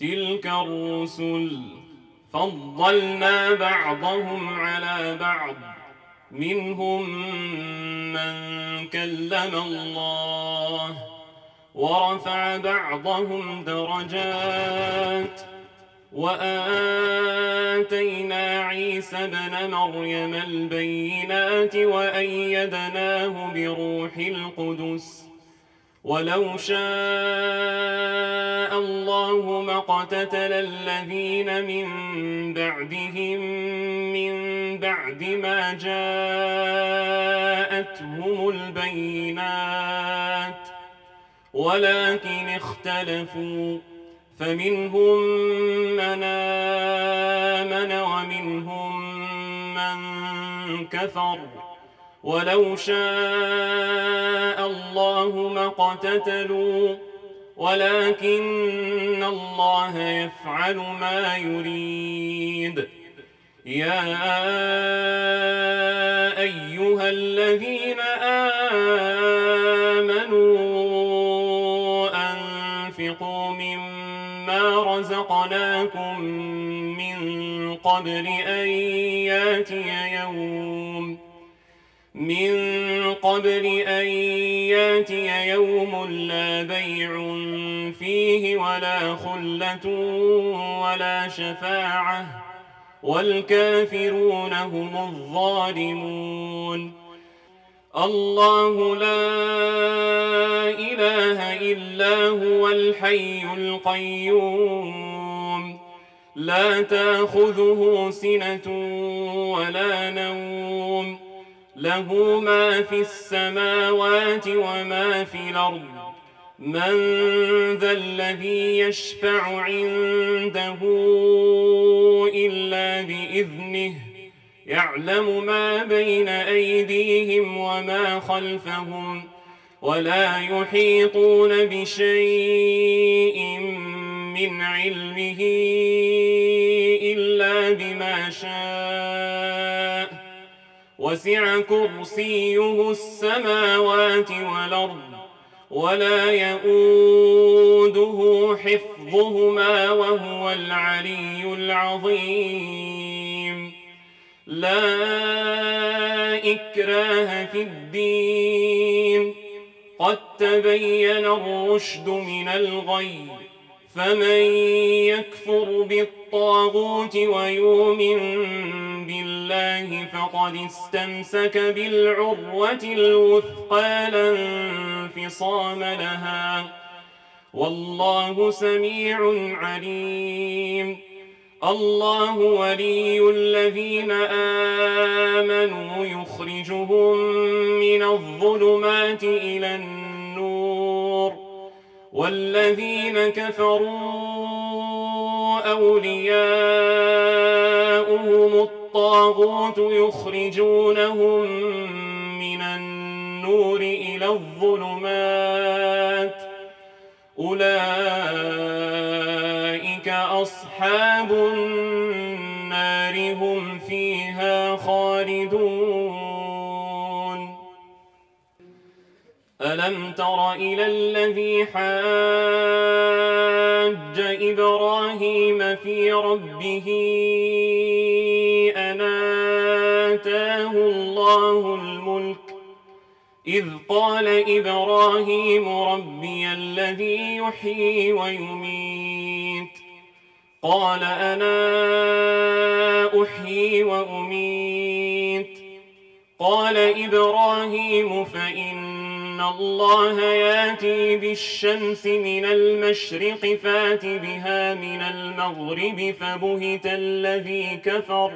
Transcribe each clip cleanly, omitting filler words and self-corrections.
تلك الرسل فضلنا بعضهم على بعض منهم من كلم الله ورفع بعضهم درجات وآتينا عيسى ابن مريم البينات وأيدناه بروح القدس ولو شاء الله ما اقتتل الذين من بعدهم من بعد ما جاءتهم البينات ولكن اختلفوا فمنهم من آمن ومنهم من كفر ولو شاء الله ما اقتتلوا ولكن الله يفعل ما يريد يا أيها الذين آمنوا أنفقوا مما رزقناكم من قبل أن ياتي يوم لا بيع فيه ولا خلة ولا شفاعة والكافرون هم الظالمون الله لا إله إلا هو الحي القيوم لا تأخذه سنة ولا نوم له ما في السماوات وما في الأرض من ذا الذي يشفع عنده إلا بإذنه يعلم ما بين أيديهم وما خلفهم ولا يحيطون بشيء من علمه إلا بما شاء وسع كرسيه السماوات والأرض ولا يؤوده حفظهما وهو العلي العظيم لا إكراه في الدين قد تبين الرشد من الغي فمن يكفر بالطاغوت ويؤمن بالله فقد استمسك بالعروة الوثقى لا انفصام لها والله سميع عليم الله ولي الذين آمنوا يخرجهم من الظلمات إلى النور والذين كفروا أولياؤهم الطاغوت يخرجونهم من النور إلى الظلمات أولئك أصحاب النار هم فيها خالدون ألم تر إلى الذي حاج إبراهيم في ربه أن آتاه الله الملك إذ قال إبراهيم ربي الذي يحيي ويميت قال أنا أحيي وأميت قال إبراهيم فإن الله ياتي بالشمس من المشرق فات بها من المغرب فبهت الذي كفر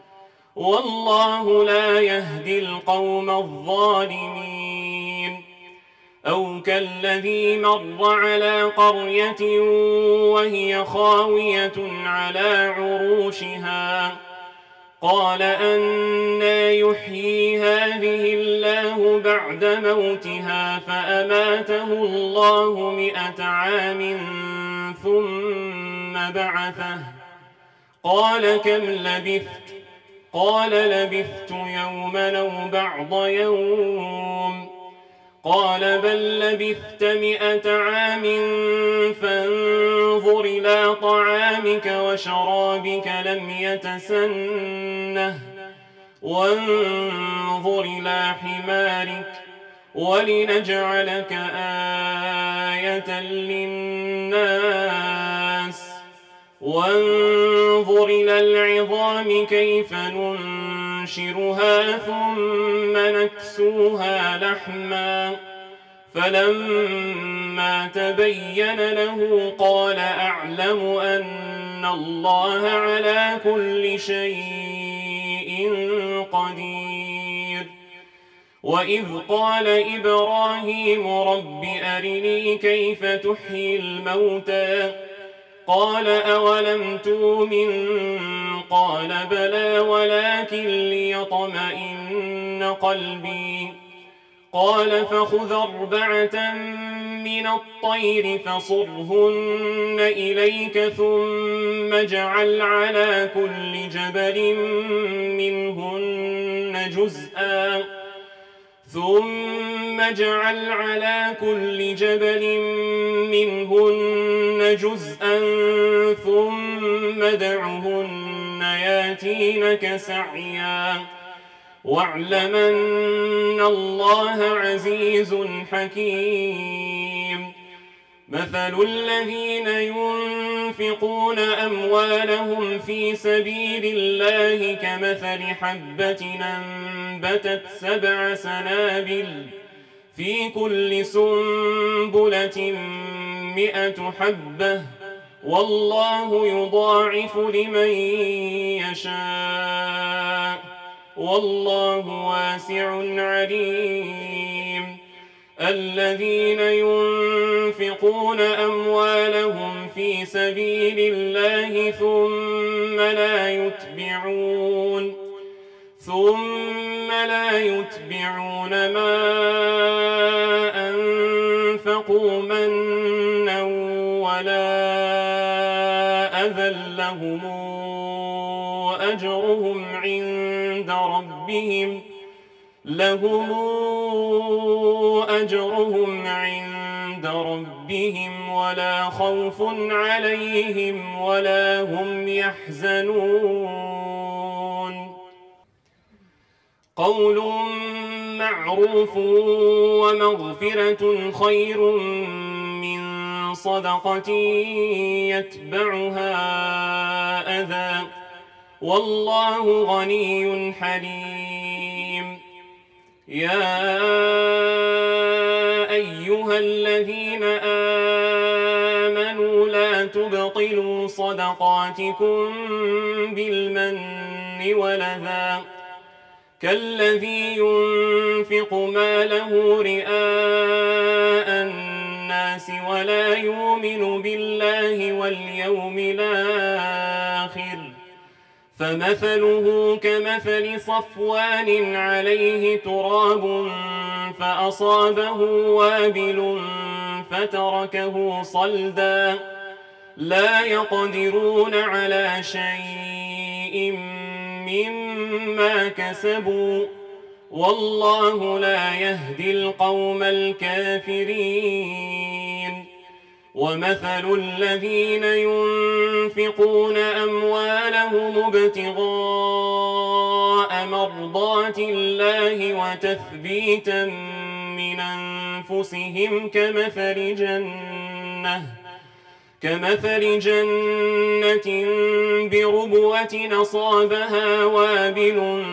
والله لا يهدي القوم الظالمين أو كالذي مر على قرية وهي خاوية على عروشها قال أنى يحيي هذه الله بعد موتها فأماته الله 100 عام ثم بعثه قال كم لبثت قال لبثت يوما أو بعض يوم قال بل لبثت 100 عام فانظر إلى طعامك وشرابك لم يتسنه وانظر إلى حمارك ولنجعلك آية للناس وانظر إلى العظام كيف ننشرها ثم نكسوها لحما فلما تبين له قال أعلم أن الله على كل شيء قدير. وإذ قال إبراهيم رب أرني كيف تحيي الموتى قال أولم تؤمن قال بلى ولكن ليطمئن قلبي قال فخذ 4 من الطير فصرهن إليك ثم اجعل على كل جبل منهن جزءا ثم ادعهن ياتينك سعيا واعلم أن الله عزيز حكيم. مثل الذين ينفقون أموالهم في سبيل الله كمثل حبة أنبتت 7 سنابل في كل سنبلة 100 حبة والله يضاعف لمن يشاء والله واسع عليم. الذين ينفقون أموالهم في سبيل الله ثم لا يتبعون ما أنفقوا منا ولا أذى لهم أجرهم عند ربهم ولا خوف عليهم ولا هم يحزنون. قول معروف ومغفرة خير من صدقة يتبعها أذى والله غني حليم. يا أيها الذين آمنوا لا تبطلوا صدقاتكم بالمن والأذى كالذي ينفق ماله رئاء الناس ولا يؤمن بالله واليوم الآخر فمثله كمثل صفوان عليه تراب فأصابه وابل فتركه صلدا لا يقدرون على شيء مما كسبوا والله لا يهدي القوم الكافرين. ومثل الذين ينفقون أموالهم ابتغاء مرضات الله وتثبيتا من أنفسهم كمثل جنة بربوة أصابها وابل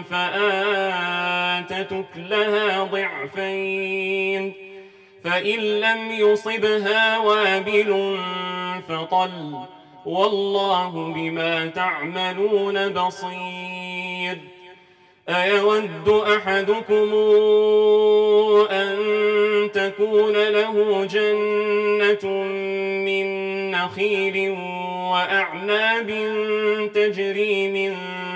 فآتت أكلها ضعفين فإن لم يصبها وابل فطل والله بما تعملون بصير. أيود أحدكم أن تكون له جنة من نخيل وأعناب تجري من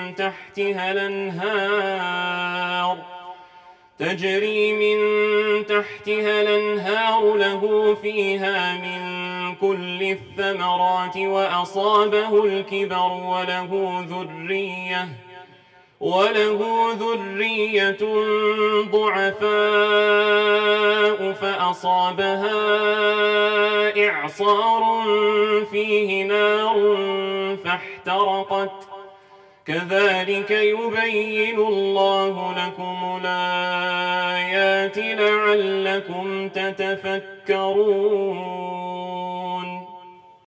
تحتها الأنهار له فيها من كل الثمرات وأصابه الكبر وله ذرية ضعفاء فأصابها إعصار فيه نار فاحترقت كذلك يبين الله لكم الآيات لعلكم تتفكرون